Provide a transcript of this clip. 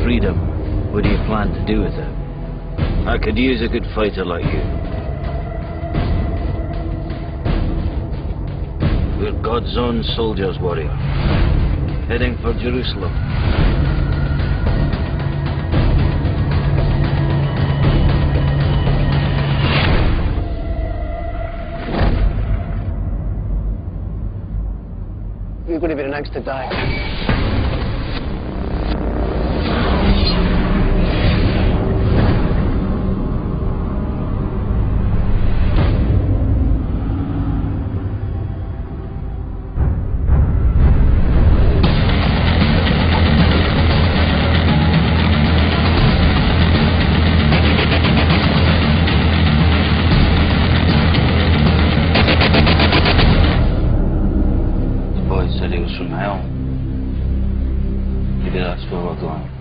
freedom, what do you plan to do with it? I could use a good fighter like you. We're God's own soldiers, warrior. Heading for Jerusalem. You're going to be the next to die. Said he was from hell. Maybe that's where we're going.